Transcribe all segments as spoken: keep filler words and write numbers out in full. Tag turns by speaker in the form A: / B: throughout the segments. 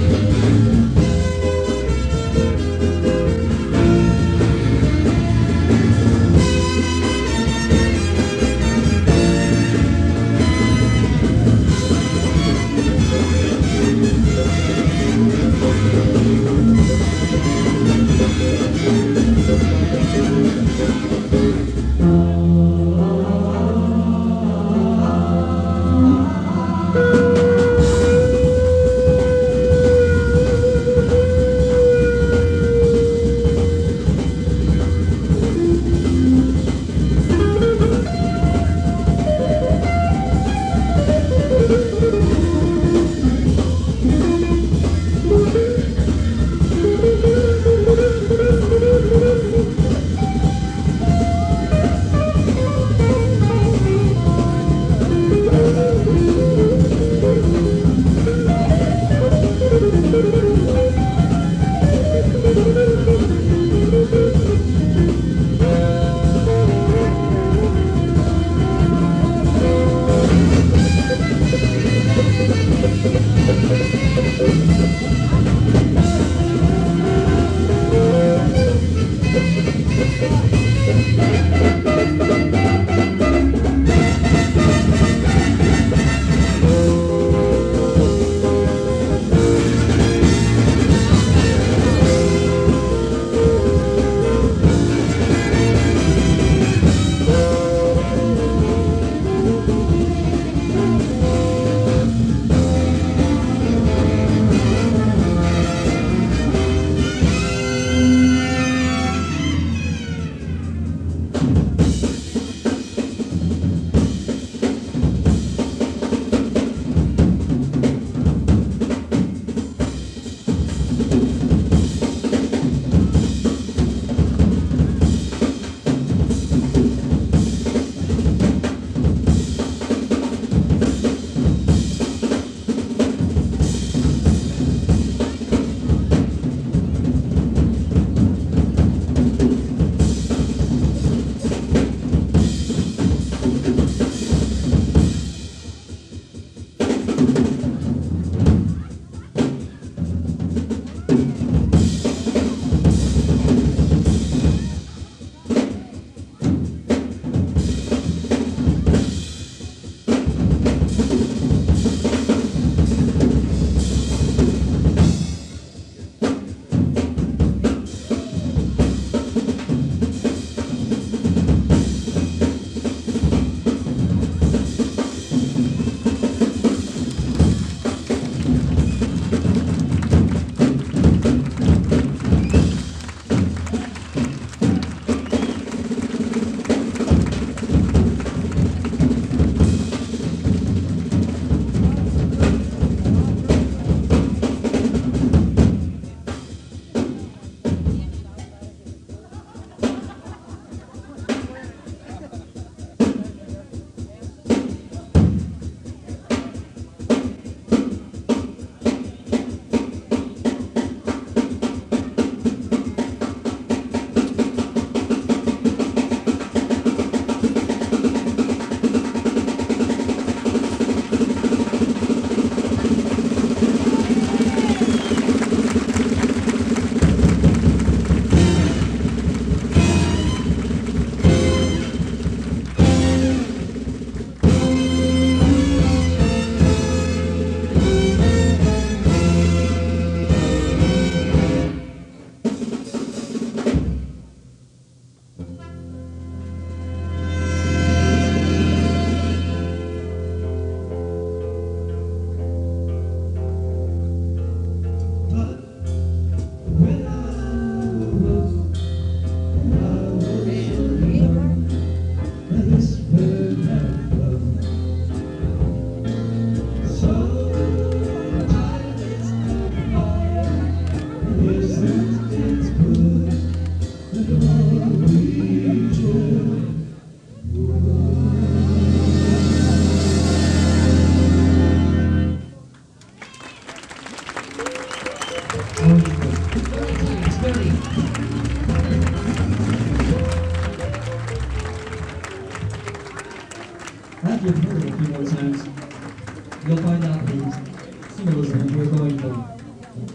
A: After you've heard it a few more times, you'll find out the symbolism we're going to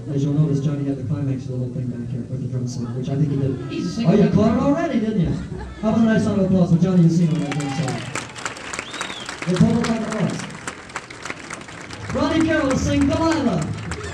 A: next to the little thing back here with the drum set, which I think he did.
B: He's a singer.
A: Oh, you caught it already, didn't you? How about a nice round of applause for Johnny Ucino on that drum set? The total time it was. Ronnie Carroll will sing Delilah.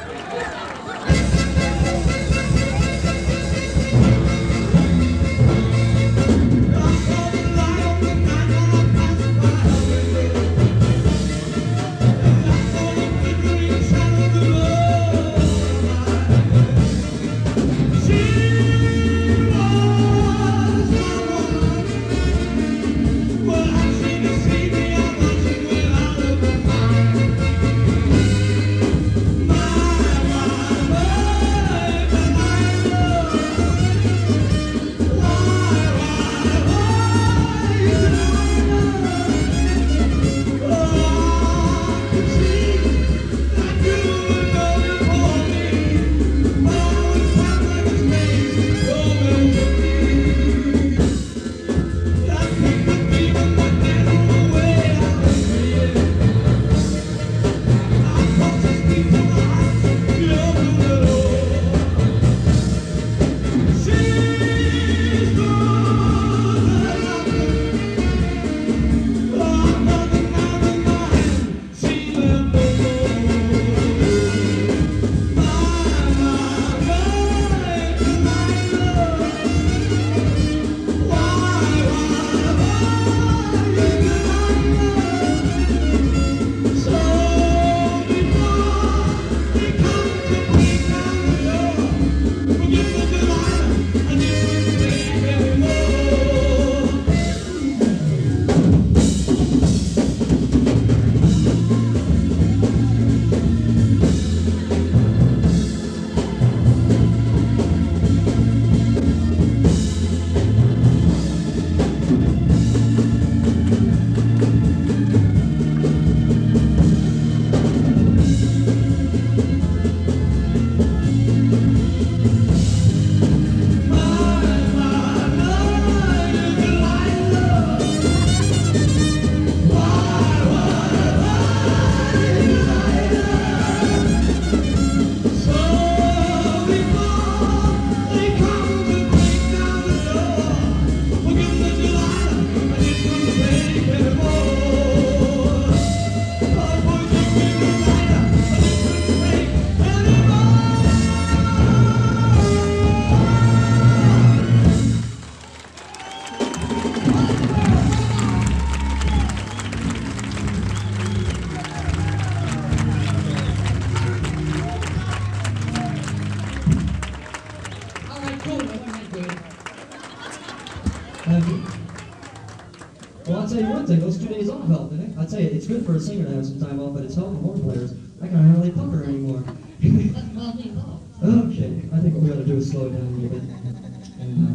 A: Well, I'll tell you one thing, those two days off helped, didn't it? I'll tell you, it's good for a singer to have some time off, but it's hell for horn players. I can hardly pucker anymore.
B: Doesn't bother me at all.
A: Okay, I think what we ought to do is slow it down a little bit. And uh,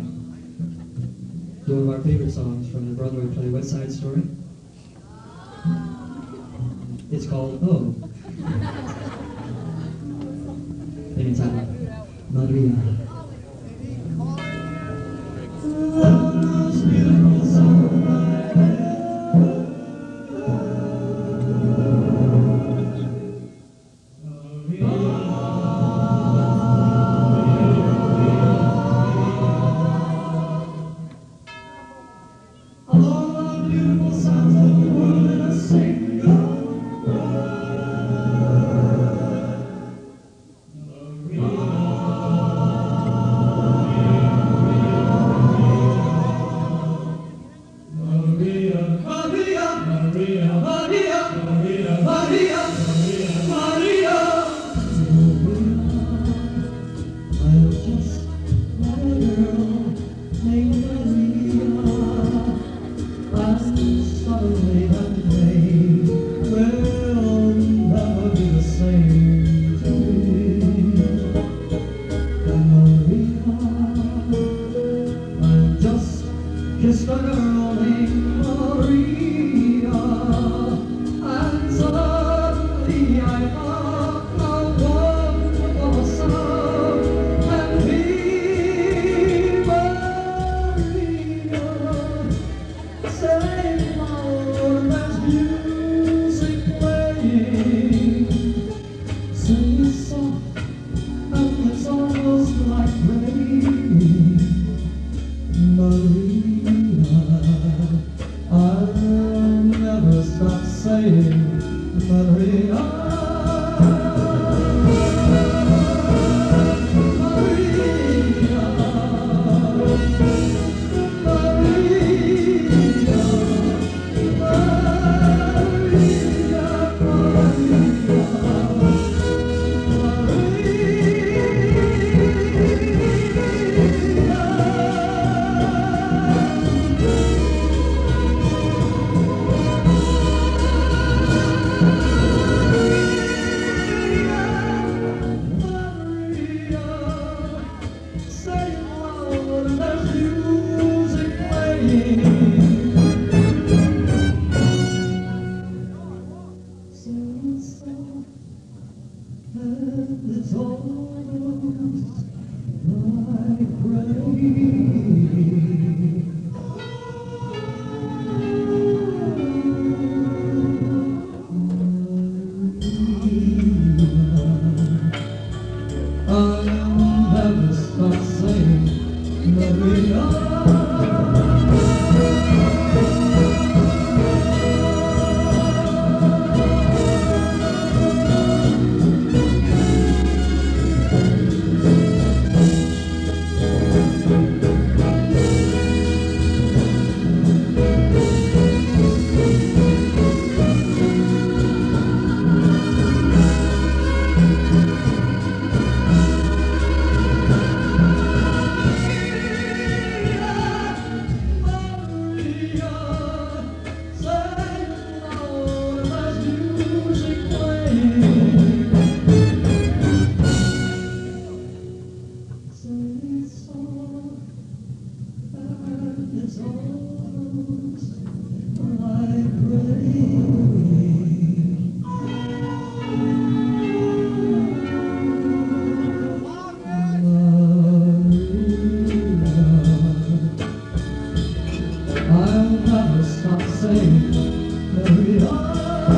A: do one of our favorite songs from the Broadway play West Side Story. It's called Oh. And it's out. Maria. I'll never stop singing Maria. I'll never stop saying Maria.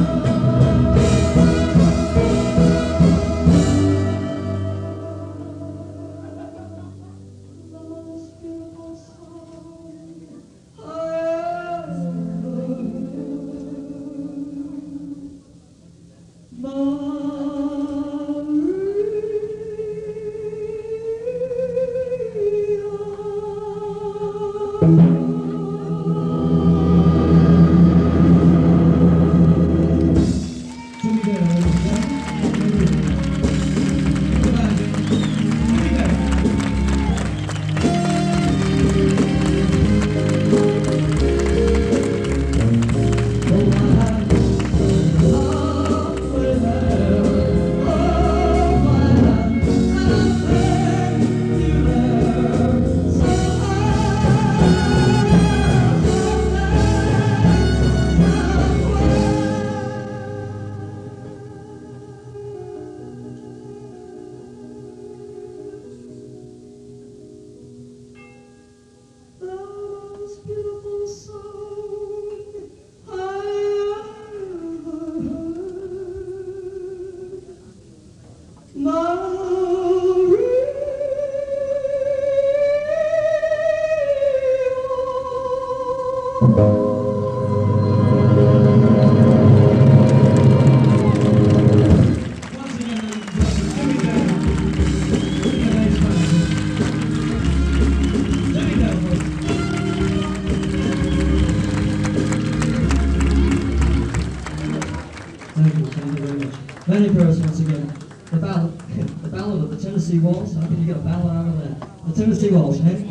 A: Thank you, thank you very much. Vanity Prayers once again. The ballad, the ballad of the Tennessee Waltz. How can you get a ballad out of that? The Tennessee Waltz, hey?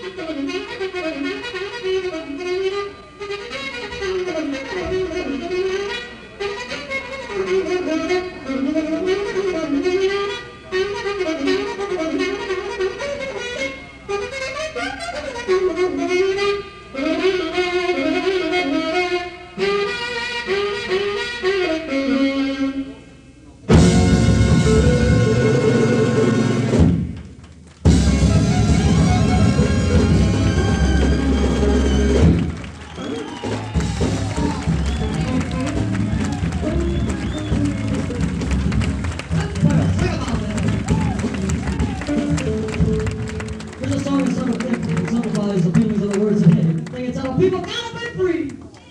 A: There's a song that summarizes the feelings of the words of hate. Think it's how people gotta be free.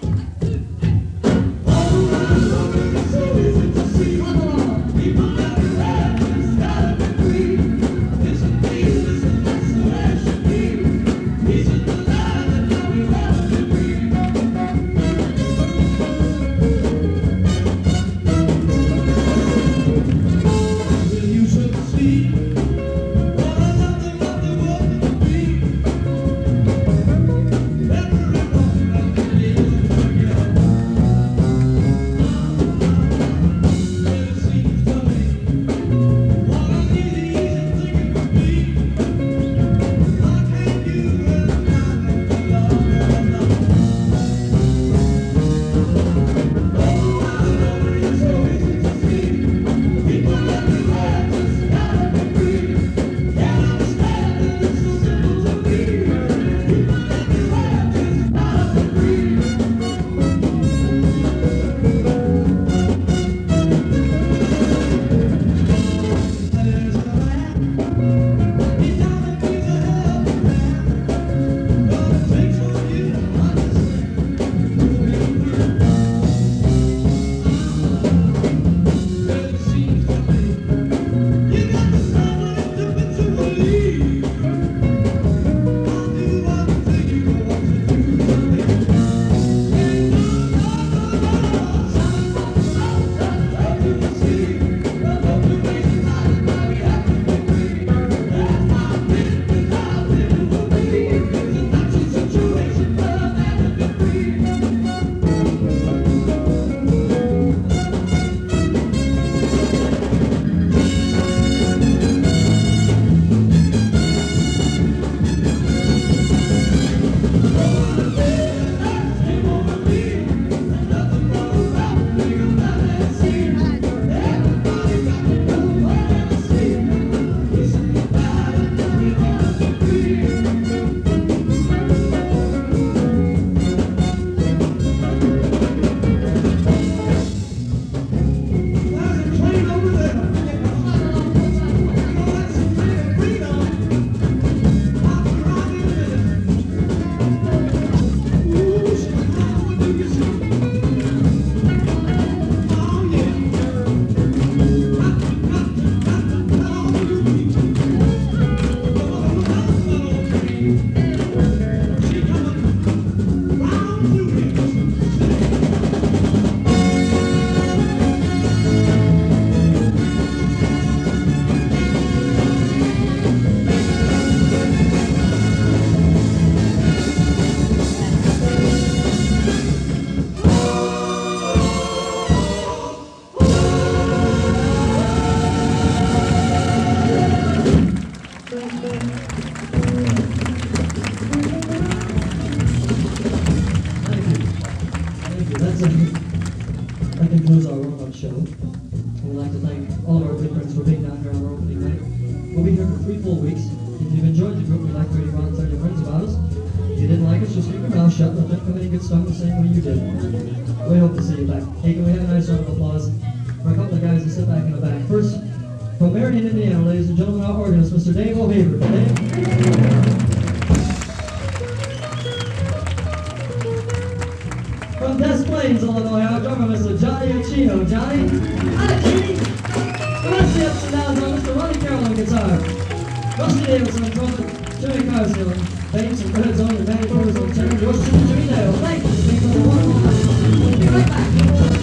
A: That concludes our warm-up show. We'd like to thank all of our good friends for being down here on our opening night. We'll be here for three full weeks. If you've enjoyed the group, we'd like for you to go out and tell your friends about us. If you didn't like us, just keep your mouth shut and let them come in and get stung the same way you did. We hope to see you back. Hey, can we have a nice round of applause for a couple of guys that sit back in the back? First, from Marion, Indiana, ladies and gentlemen, our organist, Mister Dave O'Haver. Dave? From Des Plaines, Illinois, our drummer, Mister Johnny Ochino. Johnny? Hi, Johnny. The rest of the ups and downs are Mister Ronnie Carroll on guitar, Rusty Davidson on trumpet, Jimmy Carsey on bass, and Fred Zone and Manny Porter on tenor, George Jimmy Jimmy Dale. Thank you for being on the wonderful night. We'll be right back.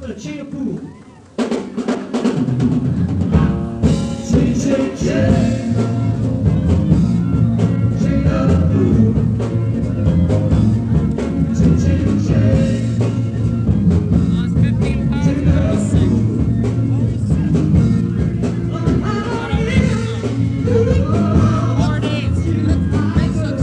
A: for the chain of pool. Chain, chain, chain. Chain of pool. Chain, chain, chain.
C: Lost fifteen pounds.
A: Chain of pool.
C: Four days. That sucks.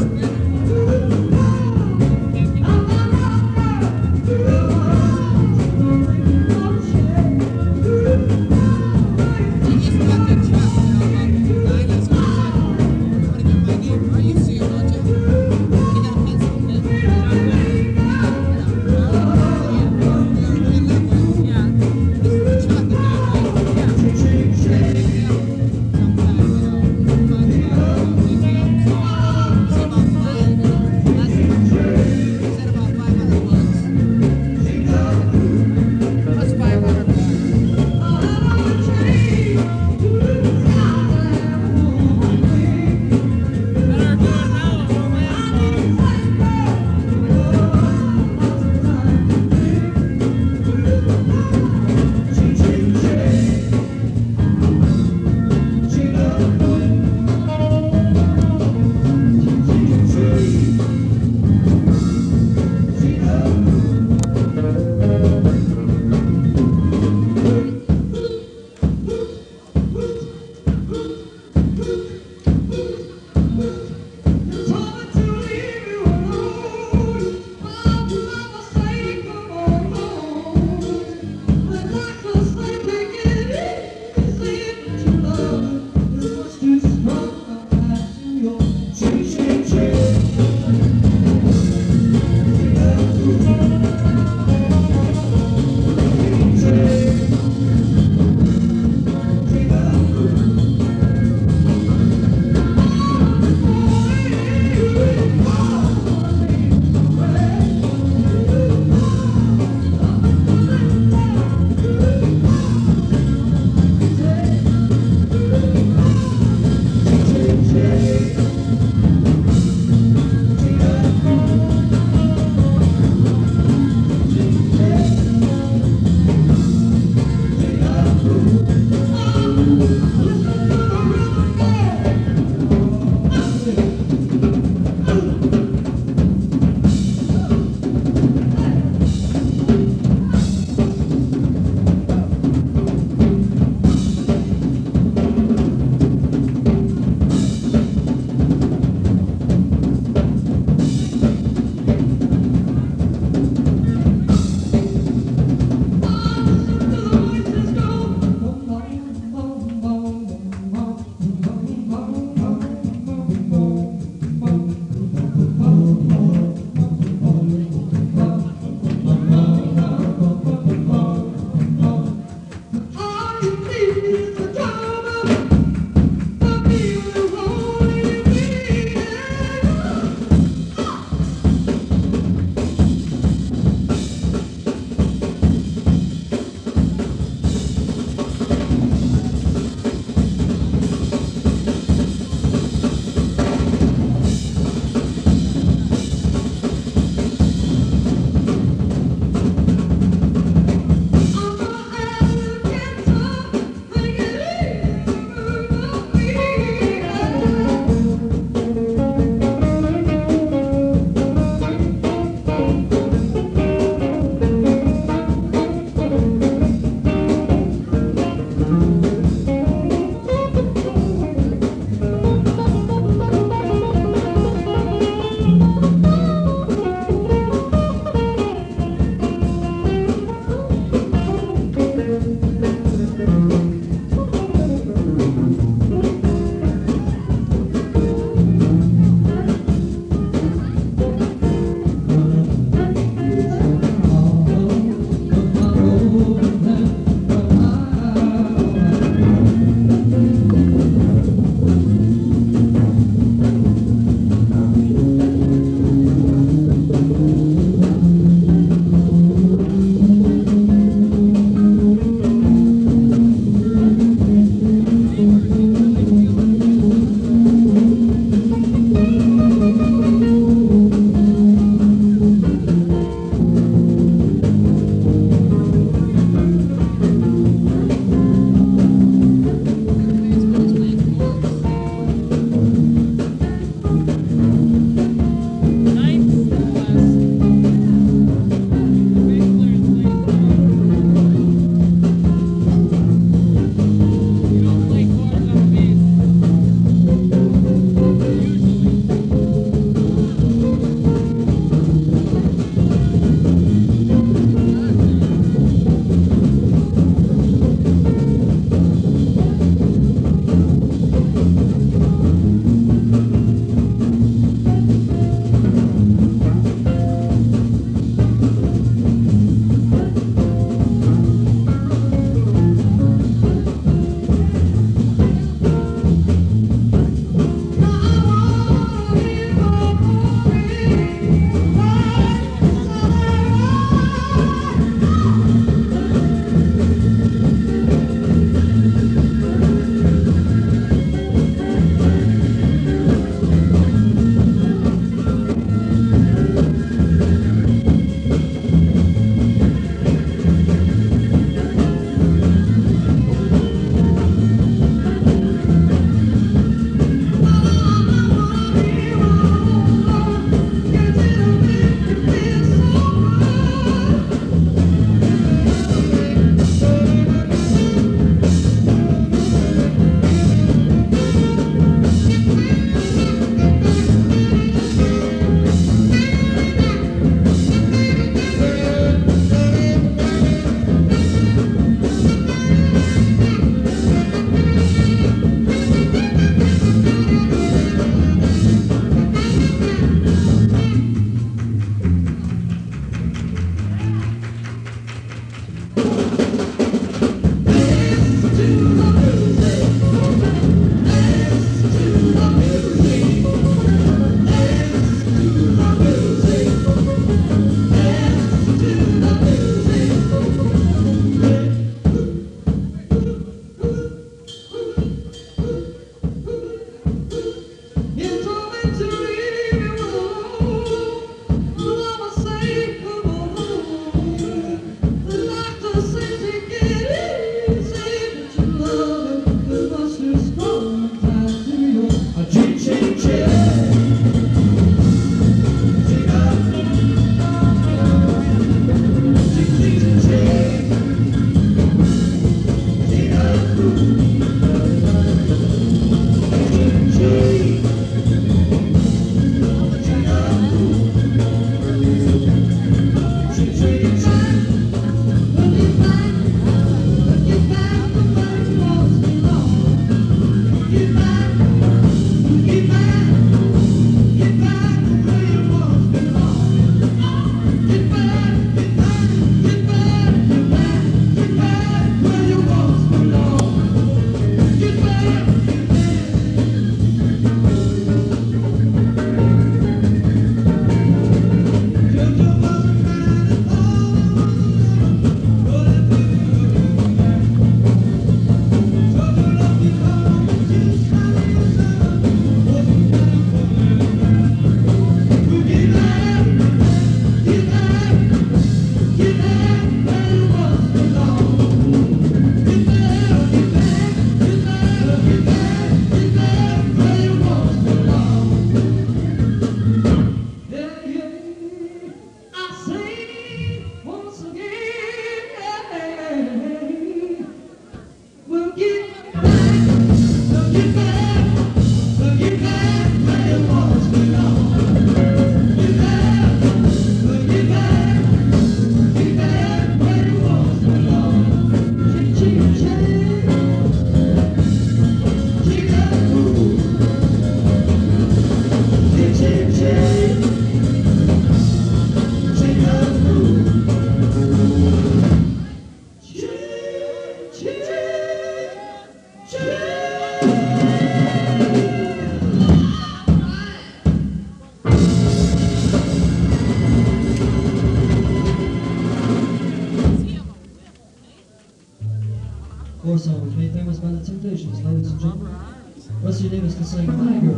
A: Four songs made famous by the Temptations, ladies and gentlemen. Rusty Davis can sing My Girl.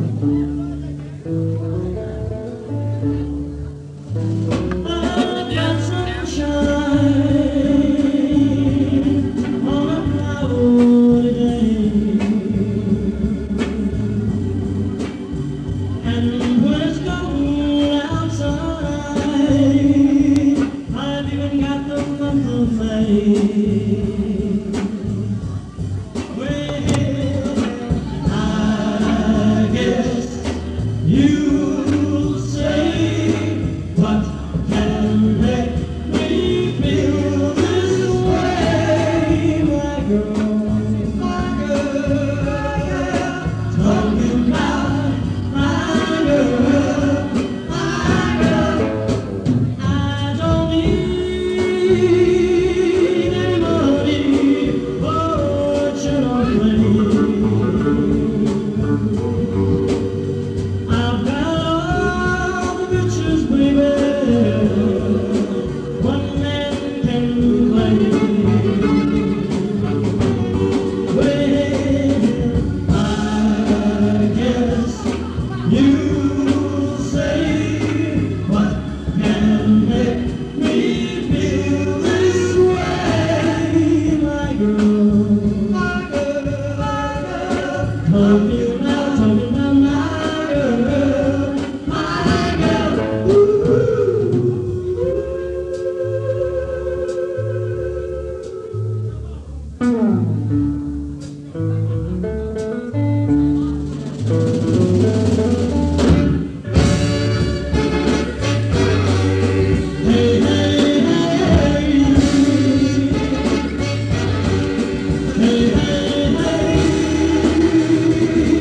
A: I've got sunshine on a cloudy day, and when it's cold outside, I've even got the month of May. You say, what can make me feel this way, my girl, my girl? Tell me now, my girl, my girl. I don't need any money fortune or fame. I've got all the riches, baby, one man can claim. Well, I guess you say, what can make me feel this way, my girl, my girl, my girl. Tell me now, tell me now, my girl, my girl. Ooh. Hey, hey, hey. Hey, hey, hey.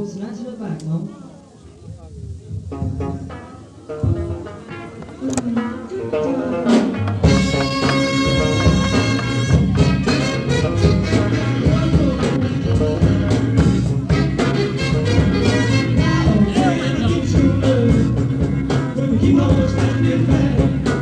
A: go snatching it back, Mom. Keep on standing back.